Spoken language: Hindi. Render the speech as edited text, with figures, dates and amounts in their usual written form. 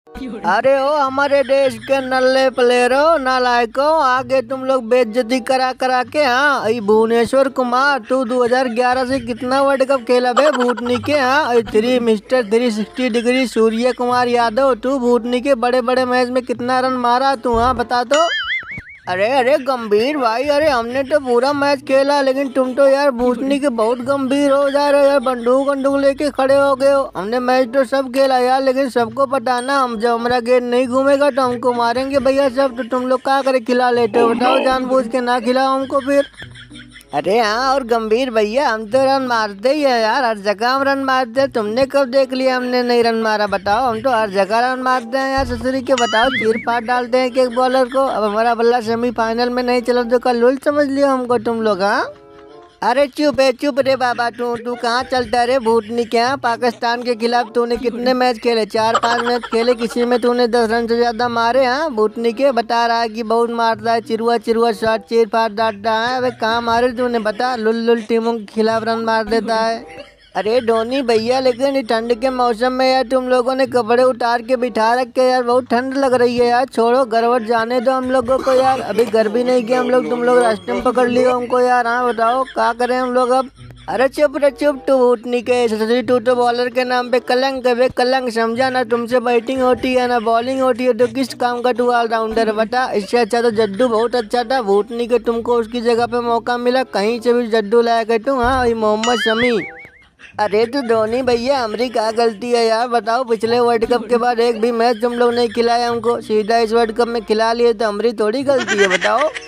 अरे ओ हमारे देश के नल्ले प्लेयरों नालायकों, आगे तुम लोग बेइज्जती करा करा के। हाँ भुवनेश्वर कुमार, तू 2011 से कितना वर्ल्ड कप खेला बे भूतनी के। हाँ three mister 360 degree Surya Kumar Yadav, तू भूतनी के बड़े बड़े मैच में कितना रन मारा तू? हाँ बता तो। अरे अरे गंभीर भाई, अरे हमने तो पूरा मैच खेला, लेकिन तुम तो यार भूतनी के बहुत गंभीर हो जा रहे हो यार, बंदूक बंदूक लेके खड़े हो गए हो। हमने मैच तो सब खेला यार, लेकिन सबको पता ना हम जब हमारा गेट नहीं घूमेगा तो हमको मारेंगे भैया सब। तो तुम लोग क्या करे खिला लेते हो? बताओ जानबूझ के ना खिलाओ हमको फिर। अरे हाँ और गंभीर भैया, हम तो रन मारते ही है यार, हर जगह हम रन मारते हैं। तुमने कब देख लिया हमने नहीं रन मारा? बताओ, हम तो हर जगह रन मारते हैं यार ससुरी के। बताओ चीर फाड़ डालते हैं एक बॉलर को। अब हमारा बल्ला सेमीफाइनल में नहीं चला तो कल लुल समझ लिया हमको तुम लोग। हाँ अरे चुप है चुप रे बाबा, तू कहाँ चलता रे भूतनी क्या? पाकिस्तान के खिलाफ तूने कितने मैच खेले? 4-5 मैच खेले, किसी में तूने 10 रन से ज्यादा मारे? हाँ भूतनी के बता रहा है कि बहुत मारता है, चिरुआ चिरुआ शॉट चीर फाड़ डालता है। अबे कहाँ मारे तूने बता? लुल टीमों के खिलाफ रन मार देता है। अरे धोनी भैया, लेकिन ये ठंड के मौसम में यार तुम लोगों ने कपड़े उतार के बिठा रखे यार, बहुत ठंड लग रही है यार। छोड़ो गरवट जाने दो हम लोगों को यार, अभी घर भी नहीं किया हम लोग, तुम लोग रास्ते में पकड़ लियो हमको यार। हाँ बताओ क्या करें हम लोग अब? अरे चुप रे चुप, तू उठनी के ससुरी, तू तो बॉलर के नाम पे कलंक है बे कलंक, समझा ना? तुमसे बैटिंग होती है ना बॉलिंग होती है, तो किस काम का तू ऑलराउंडर बता? इससे अच्छा तो जद्दू बहुत अच्छा था भूतनी के, तुमको उसकी जगह पे मौका मिला, कहीं से भी जद्दू लाया कर तू। हाँ मोहम्मद शमी। अरे तो धोनी भैया हमारी क्या गलती है यार? बताओ पिछले वर्ल्ड कप के बाद एक भी मैच तुम लोग नहीं खिलाया हमको, सीधा इस वर्ल्ड कप में खिला लिए, तो हमारी थोड़ी गलती है बताओ।